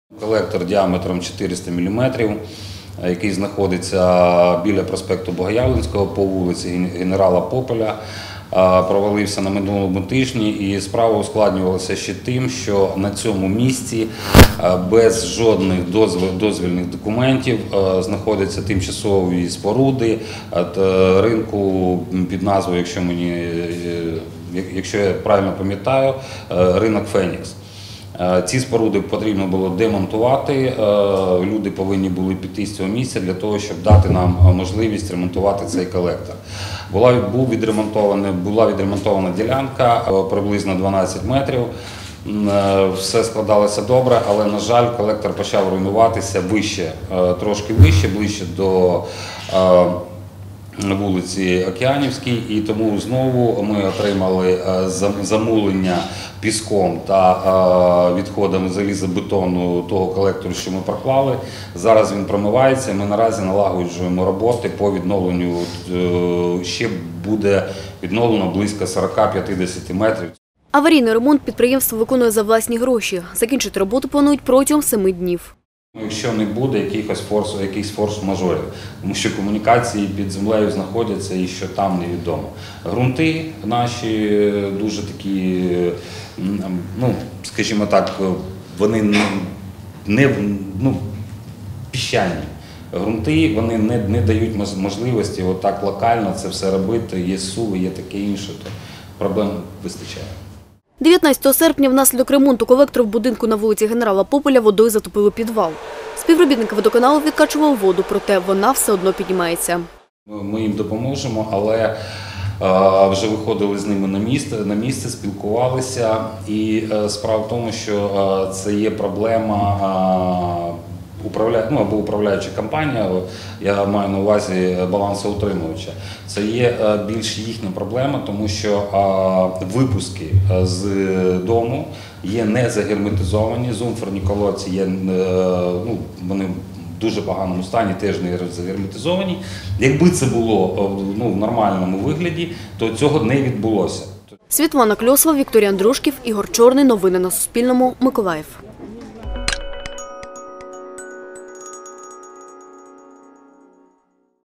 Колектор діаметром 400 мм, який знаходиться біля проспекту Богоявленського по вулиці Генерала Пополя, провалився на минулому тижні, і справа ускладнювалася ще тим, що на цьому місці без жодних дозвільних документів знаходяться тимчасові споруди ринку під назвою, якщо я правильно пам'ятаю, ринок Фенікс. Ці споруди потрібно було демонтувати, люди повинні були піти з цього місця для того, щоб дати нам можливість ремонтувати цей колектор. Була відремонтована ділянка приблизно 12 метрів, все складалося добре, але, на жаль, колектор почав руйнуватися вище, трошки вище, ближче до вулиці Океанівській, і тому знову ми отримали замулення піском та відходами залізобетону того колектору, що ми проклали. Зараз він промивається, ми наразі налагоджуємо роботи по відновленню, ще буде відновлено близько 40-50 метрів. Аварійний ремонт підприємство виконує за власні гроші. Закінчити роботу планують протягом 7 днів. Якщо не буде якихось форс-мажорів, тому що комунікації під землею знаходяться і що там невідомо. Ґрунти наші дуже такі, скажімо так, вони піщані. Ґрунти, вони не дають можливості отак локально це все робити, є суви, є таке інше, то проблем вистачає. 19 серпня внаслідок ремонту колектору в будинку на вулиці Генерала Пополя водою затопили підвал. Співробітники водоканалу відкачували воду, проте вона все одно піднімається. Ми їм допоможемо, але вже виходили з ними на місце, спілкувалися. І справа в тому, що це є проблема або управляюча компанія, я маю на увазі балансоутримувача. Це є більш їхня проблема, тому що випуски з дому є не загерметизовані, зумферні колодці є, вони в дуже поганому стані, теж не загерметизовані. Якби це було в нормальному вигляді, то цього не відбулося. Світлана Кльосова, Вікторія Андрушків, Ігор Чорний. Новини на Суспільному. Миколаїв.